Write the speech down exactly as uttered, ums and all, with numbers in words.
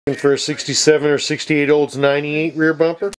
For a sixty-seven or sixty-eight Olds ninety-eight rear bumper.